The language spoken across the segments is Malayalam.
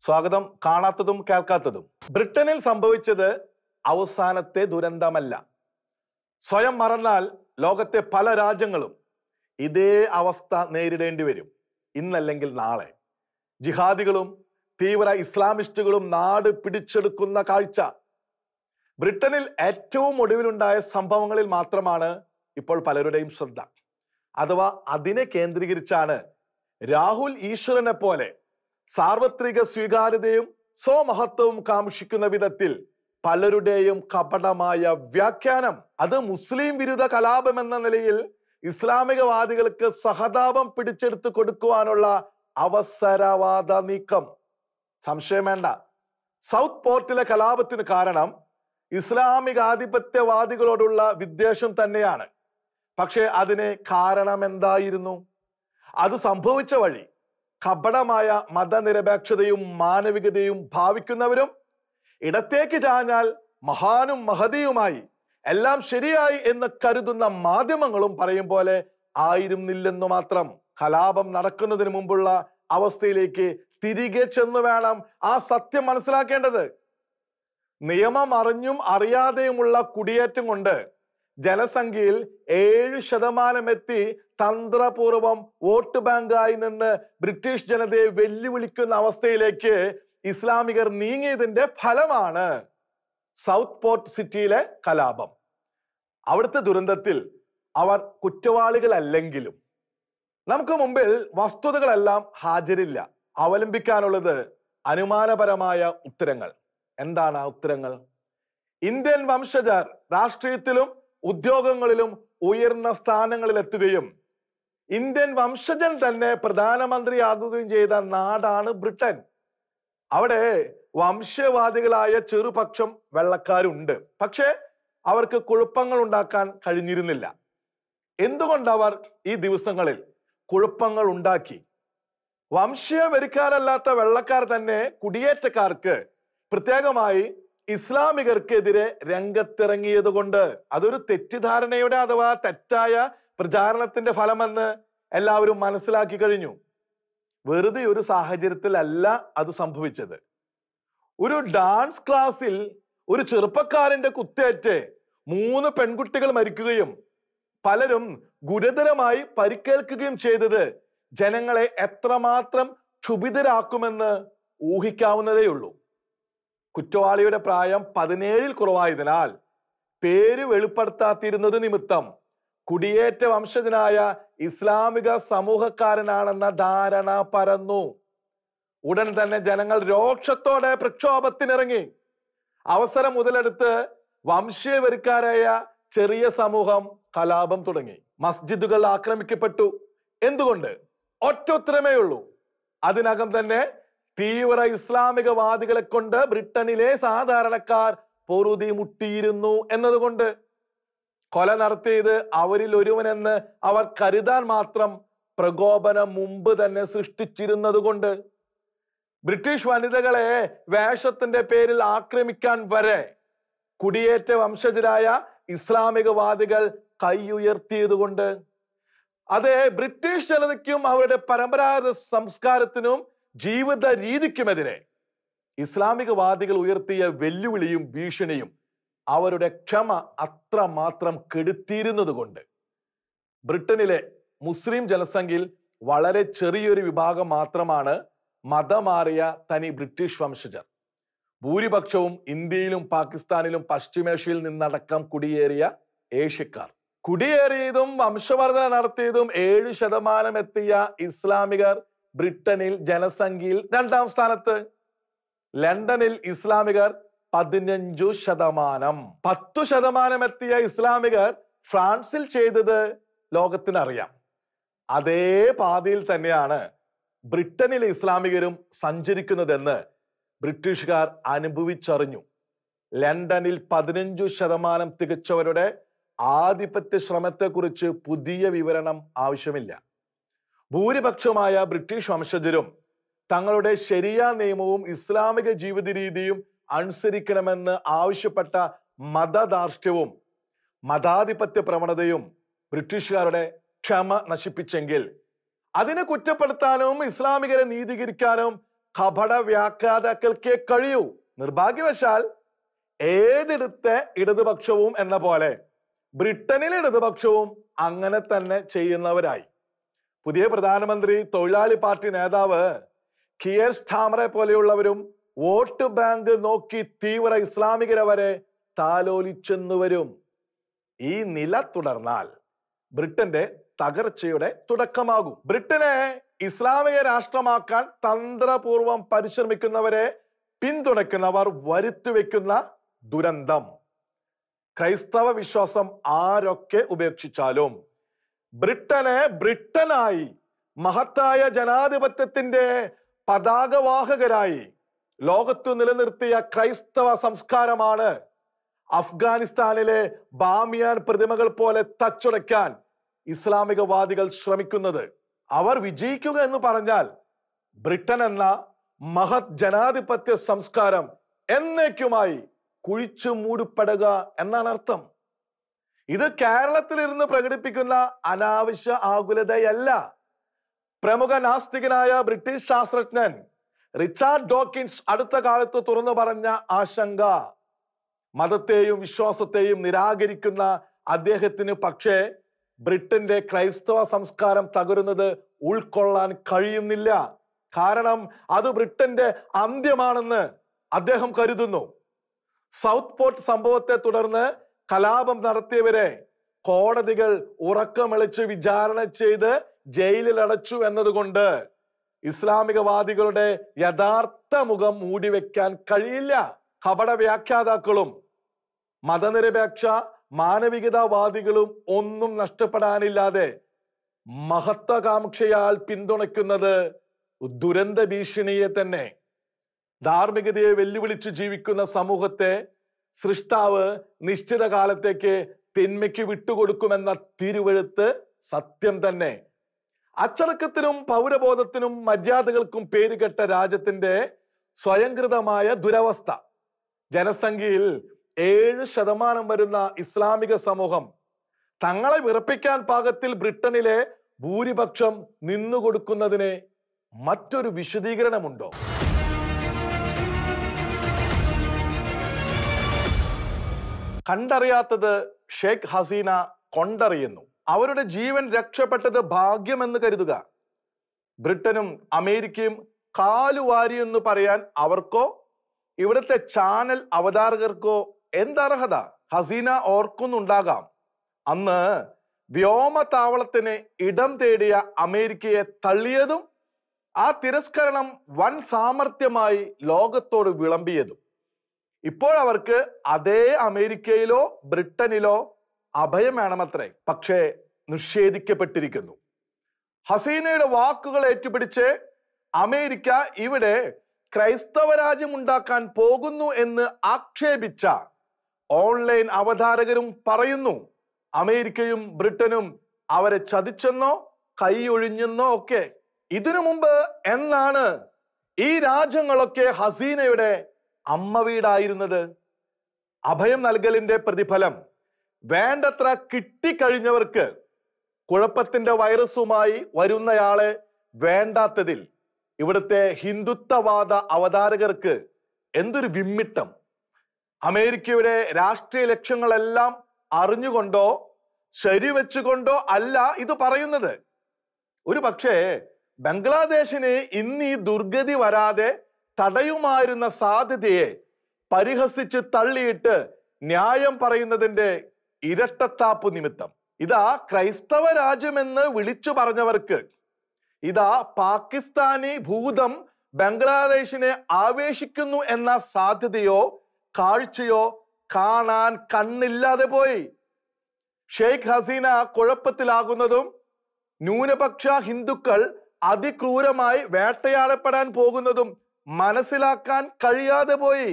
സ്വാഗതം. കാണാത്തതും കേൾക്കാത്തതും. ബ്രിട്ടനിൽ സംഭവിച്ചത് അവസാനത്തെ ദുരന്തമല്ല. സ്വയം മറന്നാൽ ലോകത്തെ പല രാജ്യങ്ങളും ഇതേ അവസ്ഥ നേരിടേണ്ടി വരും, ഇന്നല്ലെങ്കിൽ നാളെ. ജിഹാദികളും തീവ്ര ഇസ്ലാമിസ്റ്റുകളും നാട് പിടിച്ചെടുക്കുന്ന കാഴ്ച. ബ്രിട്ടനിൽ ഏറ്റവും ഒടുവിലുണ്ടായ സംഭവങ്ങളിൽ മാത്രമാണ് ഇപ്പോൾ പലരുടെയും ശ്രദ്ധ. അഥവാ അതിനെ കേന്ദ്രീകരിച്ചാണ് രാഹുൽ ഈശ്വരനെ പോലെ സാർവത്രിക സ്വീകാര്യതയും സ്വമഹത്വവും കാംക്ഷിക്കുന്ന വിധത്തിൽ പലരുടെയും കപടമായ വ്യാഖ്യാനം. അത് മുസ്ലിം വിരുദ്ധ കലാപം എന്ന നിലയിൽ ഇസ്ലാമികവാദികൾക്ക് സഹതാപം പിടിച്ചെടുത്ത് കൊടുക്കുവാനുള്ള അവസരവാദ നീക്കം. സംശയം വേണ്ട, സൗത്ത് പോർട്ടിലെ കലാപത്തിന് കാരണം ഇസ്ലാമിക ആധിപത്യവാദികളോടുള്ള വിദ്വേഷം തന്നെയാണ്. പക്ഷെ അതിന് കാരണം എന്തായിരുന്നു? അത് സംഭവിച്ച വഴി കപടമായ മതനിരപേക്ഷതയും മാനവികതയും ഭാവിക്കുന്നവരും ഇടത്തേക്ക് ചാഞ്ഞാൽ മഹാനും മഹതിയുമായി എല്ലാം ശരിയായി എന്ന് കരുതുന്ന മാധ്യമങ്ങളും പറയും പോലെ ആയിരുന്നില്ലെന്നു മാത്രം. കലാപം നടക്കുന്നതിന് മുമ്പുള്ള അവസ്ഥയിലേക്ക് തിരികെ ചെന്ന് വേണം ആ സത്യം മനസ്സിലാക്കേണ്ടത്. നിയമം അറിഞ്ഞും അറിയാതെയുമുള്ള കുടിയേറ്റം കൊണ്ട് ജനസംഖ്യയിൽ 7% എത്തി തന്ത്രപൂർവം വോട്ട് ബാങ്കായി നിന്ന് ബ്രിട്ടീഷ് ജനതയെ വെല്ലുവിളിക്കുന്ന അവസ്ഥയിലേക്ക് ഇസ്ലാമികർ നീങ്ങിയതിന്റെ ഫലമാണ് സൗത്ത് പോർട്ട് സിറ്റിയിലെ കലാപം. അവിടുത്തെ ദുരന്തത്തിൽ അവർ കുറ്റവാളികളല്ലെങ്കിലും നമുക്ക് മുമ്പിൽ വസ്തുതകളെല്ലാം ഹാജരില്ല. അവലംബിക്കാനുള്ളത് അനുമാനപരമായ ഉത്തരങ്ങൾ. എന്താണ് ആ ഉത്തരങ്ങൾ? ഇന്ത്യൻ വംശജർ രാഷ്ട്രീയത്തിലും ഉദ്യോഗങ്ങളിലും ഉയർന്ന സ്ഥാനങ്ങളിൽ എത്തുകയും ഇന്ത്യൻ വംശജൻ തന്നെ പ്രധാനമന്ത്രിയാകുകയും ചെയ്ത നാടാണ് ബ്രിട്ടൻ. അവിടെ വംശവാദികളായ ചെറുപക്ഷം വെള്ളക്കാരുണ്ട്. പക്ഷെ അവർക്ക് കുഴപ്പങ്ങൾ ഉണ്ടാക്കാൻ കഴിഞ്ഞിരുന്നില്ല. എന്തുകൊണ്ടവർ ഈ ദിവസങ്ങളിൽ കുഴപ്പങ്ങൾ ഉണ്ടാക്കി? വംശീയവരിക്കാരല്ലാത്ത വെള്ളക്കാർ തന്നെ കുടിയേറ്റക്കാർക്ക്, പ്രത്യേകമായി ഇസ്ലാമികർക്കെതിരെ രംഗത്തിറങ്ങിയത് കൊണ്ട്. അതൊരു തെറ്റിദ്ധാരണയുടെ അഥവാ തെറ്റായ പ്രചാരണത്തിന്റെ ഫലമെന്ന് എല്ലാവരും മനസ്സിലാക്കി കഴിഞ്ഞു. വെറുതെ ഒരു സാഹചര്യത്തിലല്ല അത് സംഭവിച്ചത്. ഒരു ഡാൻസ് ക്ലാസ്സിൽ ഒരു ചെറുപ്പക്കാരന്റെ കുത്തേറ്റ് 3 പെൺകുട്ടികൾ മരിക്കുകയും പലരും ഗുരുതരമായി പരിക്കേൽക്കുകയും ചെയ്തത് ജനങ്ങളെ എത്രമാത്രം ക്ഷുഭിതരാക്കുമെന്ന് ഊഹിക്കാവുന്നതേയുള്ളൂ. കുറ്റവാളിയുടെ പ്രായം 17-ൽ കുറവായതിനാൽ പേര് വെളിപ്പെടുത്താതിരുന്നത് നിമിത്തം കുടിയേറ്റ വംശജനായ ഇസ്ലാമിക സമൂഹക്കാരനാണെന്ന ധാരണ പരന്നു. ഉടൻ തന്നെ ജനങ്ങൾ രോക്ഷത്തോടെ പ്രക്ഷോഭത്തിനിറങ്ങി. അവസരം മുതലെടുത്ത് വംശീയവരിക്കാരായ ചെറിയ സമൂഹം കലാപം തുടങ്ങി. മസ്ജിദുകൾ ആക്രമിക്കപ്പെട്ടു. എന്തുകൊണ്ട്? ഒറ്റ ഉത്തരമേ ഉള്ളൂ. അതിനകം തന്നെ തീവ്ര ഇസ്ലാമികവാദികളെ കൊണ്ട് ബ്രിട്ടനിലെ സാധാരണക്കാർ പൊറുതി മുട്ടിയിരുന്നു എന്നതുകൊണ്ട്. കൊല നടത്തിയത് അവരിൽ ഒരുവനെന്ന് അവർ കരുതാൻ മാത്രം പ്രകോപനം മുമ്പ് തന്നെ സൃഷ്ടിച്ചിരുന്നത് കൊണ്ട്. ബ്രിട്ടീഷ് വനിതകളെ വേഷത്തിന്റെ പേരിൽ ആക്രമിക്കാൻ വരെ കുടിയേറ്റ വംശജരായ ഇസ്ലാമികവാദികൾ കൈയുയർത്തിയതുകൊണ്ട്. അതെ, ബ്രിട്ടീഷ് ജനതയ്ക്കും അവരുടെ പരമ്പരാഗത സംസ്കാരത്തിനും ജീവിത രീതിക്കുമെതിരെ ഇസ്ലാമികവാദികൾ ഉയർത്തിയ വെല്ലുവിളിയും ഭീഷണിയും അവരുടെ ക്ഷമ അത്രമാത്രം കെടുത്തിയിരുന്നത് കൊണ്ട്. ബ്രിട്ടനിലെ മുസ്ലിം ജനസംഖ്യയിൽ വളരെ ചെറിയൊരു വിഭാഗം മാത്രമാണ് മതമാറിയ തനി ബ്രിട്ടീഷ് വംശജർ. ഭൂരിപക്ഷവും ഇന്ത്യയിലും പാകിസ്ഥാനിലും പശ്ചിമേഷ്യയിൽ നിന്നടക്കം കുടിയേറിയ ഏഷ്യക്കാർ. കുടിയേറിയതും വംശവർധന നടത്തിയതും 7% എത്തിയ ഇസ്ലാമികർ ബ്രിട്ടനിൽ ജനസംഖ്യയിൽ 2ാം സ്ഥാനത്ത്. ലണ്ടനിൽ ഇസ്ലാമികർ 15%. 10% എത്തിയ ഇസ്ലാമികർ ഫ്രാൻസിൽ ചെയ്തത് ലോകത്തിനറിയാം. അതേ പാതയിൽ തന്നെയാണ് ബ്രിട്ടനിലെ ഇസ്ലാമികരും സഞ്ചരിക്കുന്നതെന്ന് ബ്രിട്ടീഷുകാർ അനുഭവിച്ചറിഞ്ഞു. ലണ്ടനിൽ 15% തികച്ചവരുടെ ആധിപത്യ ശ്രമത്തെക്കുറിച്ച് പുതിയ വിവരണം ആവശ്യമില്ല. ഭൂരിപക്ഷമായ ബ്രിട്ടീഷ് വംശജരും തങ്ങളുടെ ശരിയാ നിയമവും ഇസ്ലാമിക ജീവിത രീതിയും അനുസരിക്കണമെന്ന് ആവശ്യപ്പെട്ട മതധാർഷ്ട്യവും മതാധിപത്യ പ്രവണതയും ബ്രിട്ടീഷുകാരുടെ ക്ഷമ നശിപ്പിച്ചെങ്കിൽ അതിനെ കുറ്റപ്പെടുത്താനും ഇസ്ലാമികരെ നീതീകരിക്കാനും കപട വ്യാഖ്യാതാക്കൾക്കേ കഴിയൂ. നിർഭാഗ്യവശാൽ ഏതിടത്തെ ഇടതുപക്ഷവും എന്ന പോലെ ബ്രിട്ടനിലെ ഇടതുപക്ഷവും അങ്ങനെ തന്നെ ചെയ്യുന്നവരായി. പുതിയ പ്രധാനമന്ത്രി തൊഴിലാളി പാർട്ടി നേതാവ് കിയർ സ്റ്റാമറെ പോലെയുള്ളവരും വോട്ട് ബാങ്ക് നോക്കി തീവ്ര ഇസ്ലാമികരെ വരെ താലോലിച്ചെന്നു വരും. ഈ നില തുടർന്നാൽ ബ്രിട്ടന്റെ തകർച്ചയുടെ തുടക്കമാകും. ബ്രിട്ടനെ ഇസ്ലാമിക രാഷ്ട്രമാക്കാൻ തന്ത്രപൂർവം പരിശ്രമിക്കുന്നവരെ പിന്തുണയ്ക്കുന്നവർ വരുത്തിവെക്കുന്ന ദുരന്തം. ക്രൈസ്തവ വിശ്വാസം ആരൊക്കെ ഉപേക്ഷിച്ചാലും ബ്രിട്ടനെ ബ്രിട്ടനായി മഹത്തായ ജനാധിപത്യത്തിന്റെ പതാകവാഹകരായി ലോകത്തു നിലനിർത്തിയ ക്രൈസ്തവ സംസ്കാരമാണ് അഫ്ഗാനിസ്ഥാനിലെ ബാമിയാൻ പ്രതിമകൾ പോലെ തച്ചുടയ്ക്കാൻ ഇസ്ലാമികവാദികൾ ശ്രമിക്കുന്നത്. അവർ വിജയിക്കുക എന്ന് പറഞ്ഞാൽ ബ്രിട്ടൻ എന്ന മഹത് ജനാധിപത്യ സംസ്കാരം എന്നേക്കുമായി കുഴിച്ചു മൂടപ്പെടുക എന്നാണ് അർത്ഥം. ഇത് കേരളത്തിലിരുന്ന് പ്രകടിപ്പിക്കുന്ന അനാവശ്യ ആകുലതയല്ല. പ്രമുഖ നാസ്തികനായ ബ്രിട്ടീഷ് ശാസ്ത്രജ്ഞൻ റിച്ചാർഡ് ഡോക്കിൻസ് അടുത്ത കാലത്ത് തുറന്നു പറഞ്ഞ ആശങ്ക. മതത്തെയും വിശ്വാസത്തെയും നിരാകരിക്കുന്ന അദ്ദേഹത്തിന് പക്ഷേ ബ്രിട്ടന്റെ ക്രൈസ്തവ സംസ്കാരം തകരുന്നത് ഉൾക്കൊള്ളാൻ കഴിയുന്നില്ല. കാരണം അത് ബ്രിട്ടന്റെ അന്ത്യമാണെന്ന് അദ്ദേഹം കരുതുന്നു. സൗത്ത് പോർട്ട് സംഭവത്തെ തുടർന്ന് കലാപം നടത്തിയവരെ കോടതികൾ ഉറക്കമിളച്ച് വിചാരണ ചെയ്ത് ജയിലിൽ അടച്ചു എന്നതുകൊണ്ട് ഇസ്ലാമികവാദികളുടെ യഥാർത്ഥ മുഖം മൂടിവെക്കാൻ കഴിയില്ല. കപട വ്യാഖ്യാതാക്കളും മതനിരപേക്ഷ മാനവികതാവാദികളും ഒന്നും നഷ്ടപ്പെടാനില്ലാതെ മഹത്വാകാംക്ഷയാൽ പിന്തുണയ്ക്കുന്നത് ദുരന്ത ഭീഷണിയെ തന്നെ. ധാർമ്മികതയെ വെല്ലുവിളിച്ച് ജീവിക്കുന്ന സമൂഹത്തെ സൃഷ്ടാവ് നിശ്ചിത കാലത്തേക്ക് തിന്മയ്ക്ക് വിട്ടുകൊടുക്കുമെന്ന തിരുവെഴുത്ത് സത്യം തന്നെ. അച്ചടക്കത്തിനും പൗരബോധത്തിനും മര്യാദകൾക്കും പേരുകെട്ട രാജ്യത്തിന്റെ സ്വയംകൃതമായ ദുരവസ്ഥ. ജനസംഖ്യയിൽ 7% വരുന്ന ഇസ്ലാമിക സമൂഹം തങ്ങളെ വിറപ്പിക്കാൻ പാകത്തിൽ ബ്രിട്ടനിലെ ഭൂരിപക്ഷം നിന്നുകൊടുക്കുന്നതിന് മറ്റൊരു വിശദീകരണമുണ്ടോ? കണ്ടറിയാത്തത് ഷേഖ് ഹസീന കൊണ്ടറിയുന്നു. അവരുടെ ജീവൻ രക്ഷപ്പെട്ടത് ഭാഗ്യമെന്ന് കരുതുക. ബ്രിട്ടനും അമേരിക്കയും കാലുവാരിയെന്ന് പറയാൻ അവർക്കോ ഇവിടുത്തെ ചാനൽ അവതാരകർക്കോ എന്തർഹത? ഹസീന ഓർക്കുന്നുണ്ടാകാം, അന്ന് വ്യോമതാവളത്തിന് ഇടം തേടിയ അമേരിക്കയെ തള്ളിയതും ആ തിരസ്കരണം വൻ സാമർത്ഥ്യമായി ലോകത്തോട് വിളമ്പിയതും. ഇപ്പോഴവർക്ക് അതേ അമേരിക്കയിലോ ബ്രിട്ടനിലോ അഭയം വേണമത്രേ. പക്ഷേ നിഷേധിക്കപ്പെട്ടിരിക്കുന്നു. ഹസീനയുടെ വാക്കുകൾ ഏറ്റുപിടിച്ച് അമേരിക്ക ഇവിടെ ക്രൈസ്തവ രാജ്യം ഉണ്ടാക്കാൻ പോകുന്നു എന്ന് ആക്ഷേപിച്ച ഓൺലൈൻ അവതാരകരും പറയുന്നു അമേരിക്കയും ബ്രിട്ടനും അവരെ ചതിച്ചെന്നോ കൈയൊഴിഞ്ഞെന്നോ ഒക്കെ. ഇതിനു മുമ്പ് എന്നാണ് ഈ രാജ്യങ്ങളൊക്കെ ഹസീനയുടെ അമ്മ വീടായിരുന്നത്? അഭയം നൽകലിന്റെ പ്രതിഫലം വേണ്ടത്ര കിട്ടിക്കഴിഞ്ഞവർക്ക് കുഴപ്പത്തിന്റെ വൈറസുമായി വരുന്നയാളെ വേണ്ടാത്തതിൽ ഇവിടുത്തെ ഹിന്ദുത്വവാദ അവതാരകർക്ക് എന്തൊരു വിമ്മിട്ടം! അമേരിക്കയുടെ രാഷ്ട്രീയ ലക്ഷ്യങ്ങളെല്ലാം അറിഞ്ഞുകൊണ്ടോ ശരിവെച്ചുകൊണ്ടോ അല്ല ഇത് പറയുന്നത്. ഒരു പക്ഷേ ബംഗ്ലാദേശിന് ഇന്ന് ഈ ദുർഗതി വരാതെ തടയുമായിരുന്ന സാധ്യതയെ പരിഹസിച്ച് തള്ളിയിട്ട് ന്യായം പറയുന്നതിന്റെ ഇരട്ടത്താപ്പ് നിമിത്തം. ഇതാ ക്രൈസ്തവ രാജ്യമെന്ന് വിളിച്ചു പറഞ്ഞവർക്ക്, ഇതാ പാകിസ്ഥാനി ഭൂതം ബംഗ്ലാദേശിനെ ആവേശിക്കുന്നു എന്ന സാധ്യതയോ കാഴ്ചയോ കാണാൻ കണ്ണില്ലാതെ പോയി. ഷെയ്ഖ് ഹസീന കുഴപ്പത്തിലാകുന്നതും ന്യൂനപക്ഷ ഹിന്ദുക്കൾ അതിക്രൂരമായി വേട്ടയാടപ്പെടാൻ പോകുന്നതും മനസ്സിലാക്കാൻ കഴിയാതെ പോയി.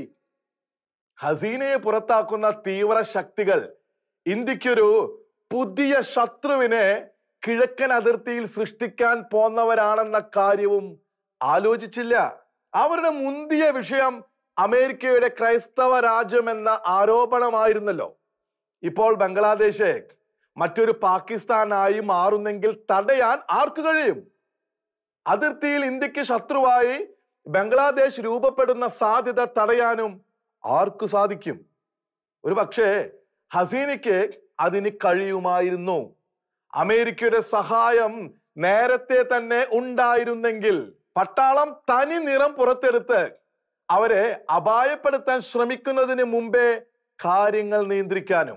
ഹസീനയെ പുറത്താക്കുന്ന തീവ്ര ശക്തികൾ ഇന്ത്യക്കൊരു പുതിയ ശത്രുവിനെ കിഴക്കൻ അതിർത്തിയിൽ സൃഷ്ടിക്കാൻ പോന്നവരാണെന്ന കാര്യവും ആലോചിച്ചില്ല. അവരുടെ മുന്തിയ വിഷയം അമേരിക്കയുടെ ക്രൈസ്തവ രാജ്യം എന്ന ആരോപണമായിരുന്നല്ലോ. ഇപ്പോൾ ബംഗ്ലാദേശ് മറ്റൊരു പാകിസ്ഥാനായി മാറുന്നെങ്കിൽ തടയാൻ ആർക്ക് കഴിയും? അതിർത്തിയിൽ ഇന്ത്യക്ക് ശത്രുവായി ബംഗ്ലാദേശ് രൂപപ്പെടുന്ന സാധ്യത തടയാനും ആർക്കു സാധിക്കും? ഒരു പക്ഷേ ഹസീനയ്ക്ക് അതിന് കഴിയുമായിരുന്നു. അമേരിക്കയുടെ സഹായം നേരത്തെ തന്നെ ഉണ്ടായിരുന്നെങ്കിൽ പട്ടാളം തനി നിറം പുറത്തെടുത്ത് അവരെ അപായപ്പെടുത്താൻ ശ്രമിക്കുന്നതിന് മുമ്പേ കാര്യങ്ങൾ നിയന്ത്രിക്കാനും.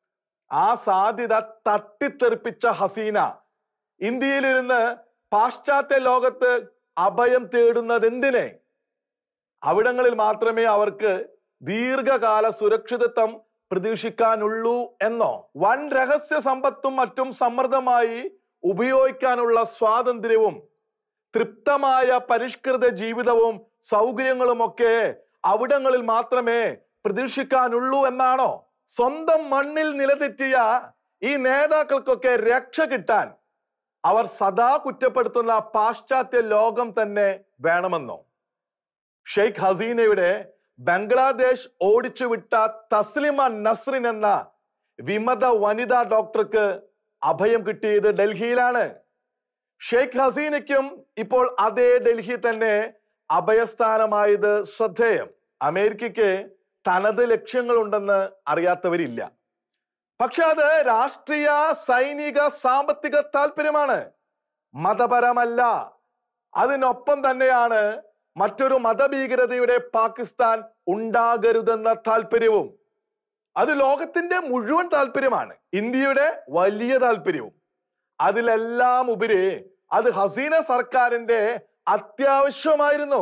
ആ സാധ്യത തട്ടിത്തെറിപ്പിച്ച ഹസീന ഇന്ത്യയിലിരുന്ന് പാശ്ചാത്യ ലോകത്ത് അഭയം തേടുന്നത് എന്തിനെ? അവിടങ്ങളിൽ മാത്രമേ അവർക്ക് ദീർഘകാല സുരക്ഷിതത്വം പ്രതീക്ഷിക്കാനുള്ളൂ എന്നോ? വൻ രഹസ്യ സമ്പത്തും മറ്റും സമ്മർദ്ദമായി ഉപയോഗിക്കാനുള്ള സ്വാതന്ത്ര്യവും തൃപ്തമായ പരിഷ്കൃത ജീവിതവും സൗകര്യങ്ങളുമൊക്കെ അവിടങ്ങളിൽ മാത്രമേ പ്രതീക്ഷിക്കാനുള്ളൂ എന്നാണോ? സ്വന്തം മണ്ണിൽ നിലതെറ്റിയ ഈ നേതാക്കൾക്കൊക്കെ രക്ഷ കിട്ടാൻ അവർ സദാ കുറ്റപ്പെടുത്തുന്ന പാശ്ചാത്യ ലോകം തന്നെ വേണമെന്നോ? ഷെയ്ഖ് ഹസീനയുടെ ബംഗ്ലാദേശ് ഓടിച്ചുവിട്ട തസ്ലിമ നസ്രിൻ എന്ന വിമത വനിതാ ഡോക്ടർക്ക് അഭയം കിട്ടിയത് ഡൽഹിയിലാണ്. ഷെയ്ഖ് ഹസീനയ്ക്കും ഇപ്പോൾ അതേ ഡൽഹി തന്നെ അഭയസ്ഥാനമായത് ശ്രദ്ധേയം. അമേരിക്കയ്ക്ക് തനത് ലക്ഷ്യങ്ങളുണ്ടെന്ന് അറിയാത്തവരില്ല. പക്ഷെ അത് രാഷ്ട്രീയ, സൈനിക, സാമ്പത്തിക താല്പര്യമാണ്, മതപരമല്ല. അതിനൊപ്പം തന്നെയാണ് മറ്റൊരു മതഭീകരതയുടെ പാകിസ്ഥാൻ ഉണ്ടാകരുതെന്ന താല്പര്യവും. അത് ലോകത്തിന്റെ മുഴുവൻ താല്പര്യമാണ്, ഇന്ത്യയുടെ വലിയ താല്പര്യവും. അതിലെല്ലാം ഉപരി അത് ഹസീന സർക്കാരിന്റെ അത്യാവശ്യമായിരുന്നു.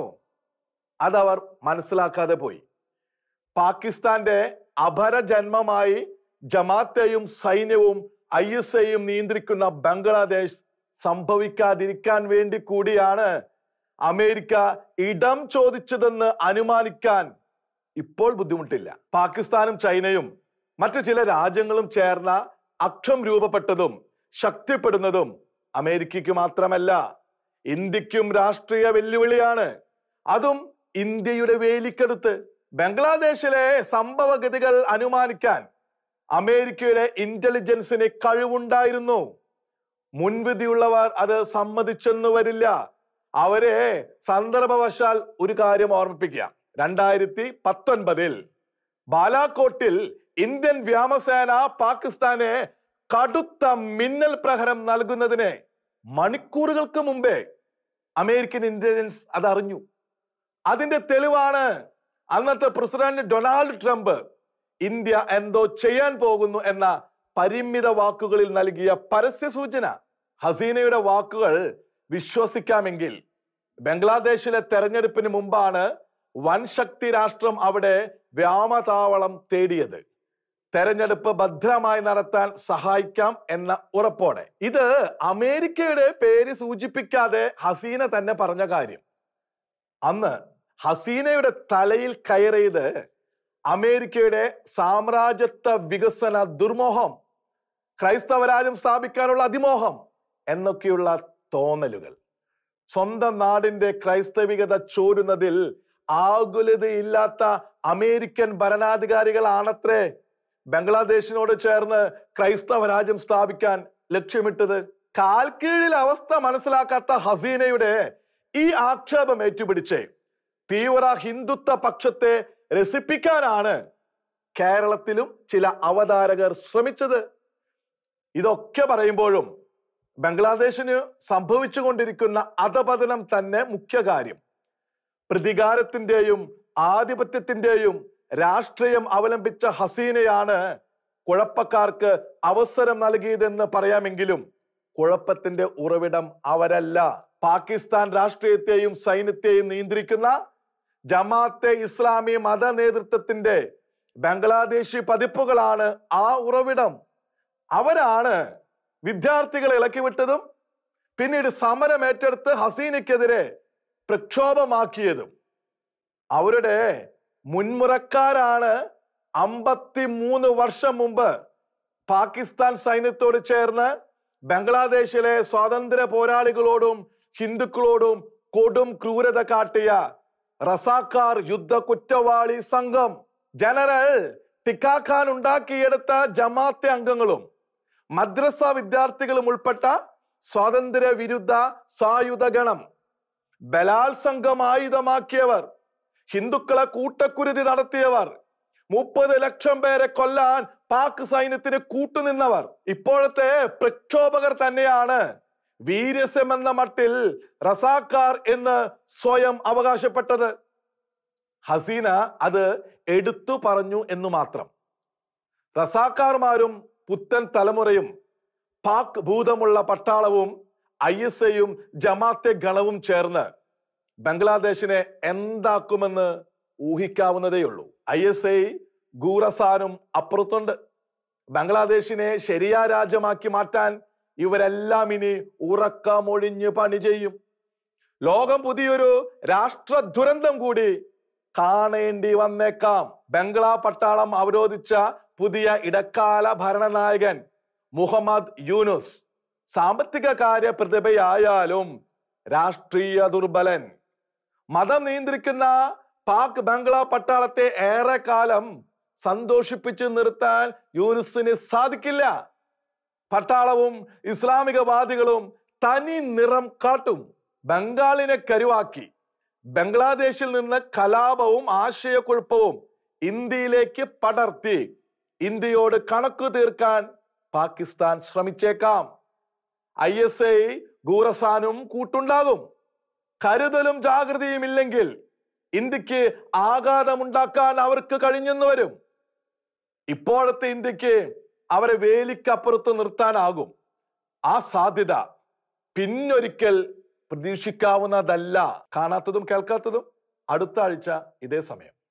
അതവർ മനസ്സിലാക്കാതെ പോയി. പാകിസ്ഥാന്റെ അപരജന്മമായി ജമാഅത്തെയും സൈന്യവും ISIയും നിയന്ത്രിക്കുന്ന ബംഗ്ലാദേശ് സംഭവിക്കാതിരിക്കാൻ വേണ്ടി കൂടിയാണ് അമേരിക്ക ഇടം ചോദിച്ചതെന്ന് അനുമാനിക്കാൻ ഇപ്പോൾ ബുദ്ധിമുട്ടില്ല. പാകിസ്ഥാനും ചൈനയും മറ്റു ചില രാജ്യങ്ങളും ചേർന്ന അക്ഷം രൂപപ്പെട്ടതും ശക്തിപ്പെടുന്നതും അമേരിക്കയ്ക്ക് മാത്രമല്ല, ഇന്ത്യക്കും രാഷ്ട്രീയ വെല്ലുവിളിയാണ്. അതും ഇന്ത്യയുടെ വേലിക്കടുത്ത്. ബംഗ്ലാദേശിലെ സംഭവഗതികൾ അനുമാനിക്കാൻ അമേരിക്കയുടെ ഇന്റലിജൻസിന് കഴിവുണ്ടായിരുന്നു. മുൻവിധിയുള്ളവർ അത് സമ്മതിച്ചെന്നു വരില്ല. അവരെ സന്ദർഭവശാൽ ഒരു കാര്യം ഓർമ്മിപ്പിക്കുക. 2019 ബാലാക്കോട്ടിൽ ഇന്ത്യൻ വ്യോമസേന പാകിസ്ഥാനെ കടുത്ത മിന്നൽ പ്രഹരം നൽകുന്നതിന് മണിക്കൂറുകൾക്ക് മുമ്പേ അമേരിക്കൻ ഇന്റലിജൻസ് അതറിഞ്ഞു. അതിന്റെ തെളിവാണ് അന്നത്തെ പ്രസിഡന്റ് ഡൊണാൾഡ് ട്രംപ് ഇന്ത്യ എന്തോ ചെയ്യാൻ പോകുന്നു എന്ന പരിമിത വാക്കുകളിൽ നൽകിയ പരസ്യ സൂചന. ഹസീനയുടെ വാക്കുകൾ വിശ്വസിക്കാമെങ്കിൽ ബംഗ്ലാദേശിലെ തെരഞ്ഞെടുപ്പിന് മുമ്പാണ് വൻശക്തി രാഷ്ട്രം അവിടെ വ്യോമതാവളം തേടിയത്. തെരഞ്ഞെടുപ്പ് ഭദ്രമായി നടത്താൻ സഹായിക്കാം എന്ന ഉറപ്പോടെ. ഇത് അമേരിക്കയുടെ പേര് സൂചിപ്പിക്കാതെ ഹസീന തന്നെ പറഞ്ഞ കാര്യം. അന്ന് ഹസീനയുടെ തലയിൽ കയറിയത് അമേരിക്കയുടെ സാമ്രാജ്യത്വ വികസന ദുർമോഹം, ക്രൈസ്തവ രാജ്യം സ്ഥാപിക്കാനുള്ള അതിമോഹം എന്നൊക്കെയുള്ള തോന്നലുകൾ. സ്വന്തം നാടിന്റെ ക്രൈസ്തവികത ചോരുന്നതിൽ ആകുലതയില്ലാത്ത അമേരിക്കൻ ഭരണാധികാരികളാണത്രേ ബംഗ്ലാദേശിനോട് ചേർന്ന് ക്രൈസ്തവ രാജ്യം സ്ഥാപിക്കാൻ ലക്ഷ്യമിട്ടത്. കാൽക്കീഴിൽ അവസ്ഥ മനസ്സിലാക്കാത്ത ഹസീനയുടെ ഈ ആക്ഷേപം ഏറ്റുപിടിച്ച് തീവ്ര ഹിന്ദുത്വ പക്ഷത്തെ രസിപ്പിക്കാനാണ് കേരളത്തിലും ചില അവതാരകർ ശ്രമിച്ചത്. ഇതൊക്കെ പറയുമ്പോഴും ബംഗ്ലാദേശിന് സംഭവിച്ചുകൊണ്ടിരിക്കുന്ന അധപതനം തന്നെ മുഖ്യ കാര്യം. പ്രതികാരത്തിന്റെയും ആധിപത്യത്തിന്റെയും രാഷ്ട്രീയം അവലംബിച്ച ഹസീനയാണ് കുഴപ്പക്കാർക്ക് അവസരം നൽകിയതെന്ന് പറയാമെങ്കിലും കുഴപ്പത്തിന്റെ ഉറവിടം അവരല്ല. പാകിസ്ഥാൻ രാഷ്ട്രീയത്തെയും സൈന്യത്തെയും നിയന്ത്രിക്കുന്ന ജമാഅത്തെ ഇസ്ലാമി മത നേതൃത്വത്തിന്റെ ബംഗ്ലാദേശി പതിപ്പുകളാണ് ആ ഉറവിടം. അവരാണ് വിദ്യാർത്ഥികളെ ഇളക്കിവിട്ടതും പിന്നീട് സമരം ഏറ്റെടുത്ത് ഹസീനയ്ക്കെതിരെ പ്രക്ഷോഭമാക്കിയതും. അവരുടെ മുൻമുറക്കാരാണ് 53 വർഷം മുമ്പ് പാകിസ്ഥാൻ സൈന്യത്തോട് ചേർന്ന് ബംഗ്ലാദേശിലെ സ്വാതന്ത്ര്യ പോരാളികളോടും ഹിന്ദുക്കളോടും കൊടും ക്രൂരത കാട്ടിയ റസാക്കാർ യുദ്ധ കുറ്റവാളി സംഘം. ജനറൽ ടിക്കാ ഖാൻ ഉണ്ടാക്കിയെടുത്ത ജമാഅത്തെ അംഗങ്ങളും മദ്രസ വിദ്യാർത്ഥികളും ഉൾപ്പെട്ട സ്വാതന്ത്ര്യ വിരുദ്ധ സായുധ ഗണം. ബലാത്സംഗം ആയുധമാക്കിയവർ, ഹിന്ദുക്കളെ കൂട്ടക്കുരുതി നടത്തിയവർ, 30 ലക്ഷം പേരെ കൊല്ലാൻ പാക് സൈന്യത്തിന് കൂട്ടുനിന്നവർ, ഇപ്പോഴത്തെ പ്രക്ഷോഭകർ തന്നെയാണ് വീരസ്യം എന്ന മട്ടിൽ റസാക്കാർ എന്ന് സ്വയം അവകാശപ്പെട്ടത്. ഹസീന അത് എടുത്തു പറഞ്ഞു എന്ന് മാത്രം. റസാക്കാർമാരും പുത്തൻ തലമുറയും പാക് ഭൂതമുള്ള പട്ടാളവും ISIയും ജമാഅത്തെ ഗണവും ചേർന്ന് ബംഗ്ലാദേശിനെ എന്താക്കുമെന്ന് ഊഹിക്കാവുന്നതേയുള്ളൂ. ISI ഖൂറസാനും അപ്പുറത്തുണ്ട്. ബംഗ്ലാദേശിനെ ശരിയാ രാജ്യമാക്കി മാറ്റാൻ ഇവരെല്ലാം ഇനി ഉറക്കമൊഴിഞ്ഞ് പണി ചെയ്യും. ലോകം പുതിയൊരു രാഷ്ട്ര ദുരന്തം കൂടി കാണേണ്ടി വന്നേക്കാം. ബംഗ്ലാ പട്ടാളം അവരോധിച്ച പുതിയ ഇടക്കാല ഭരണനായകൻ മുഹമ്മദ് യൂനുസ് സാമ്പത്തിക കാര്യ പ്രതിഭയായാലും രാഷ്ട്രീയ ദുർബലൻ. മതം നിയന്ത്രിക്കുന്ന പാക് ബംഗ്ലാ പട്ടാളത്തെ ഏറെ കാലം സന്തോഷിപ്പിച്ചു നിർത്താൻ യൂനുസിന് സാധിക്കില്ല. പട്ടാളവും ഇസ്ലാമികവാദികളും തനി നിറം കാട്ടും. ബംഗാളിനെ കരുവാക്കി ബംഗ്ലാദേശിൽ നിന്ന് കലാപവും ആശയക്കുഴപ്പവും ഇന്ത്യയിലേക്ക് പടർത്തി ഇന്ത്യയോട് കണക്കു തീർക്കാൻ പാകിസ്ഥാൻ ശ്രമിച്ചേക്കാം. ISI ഖൂറസാനും കൂട്ടുണ്ടാകും. കരുതലും ജാഗ്രതയും ഇല്ലെങ്കിൽ ഇന്ത്യക്ക് ആഘാതമുണ്ടാക്കാൻ അവർക്ക് കഴിഞ്ഞെന്ന് വരും. ഇപ്പോഴത്തെ ഇന്ത്യക്ക് അവരെ വേലിക്കപ്പുറത്ത് നിർത്താനാകും. ആ സാധ്യത പിന്നൊരിക്കൽ പ്രതീക്ഷിക്കാവുന്നതല്ല. കാണാത്തതും കേൾക്കാത്തതും അടുത്ത ആഴ്ച ഇതേ സമയം.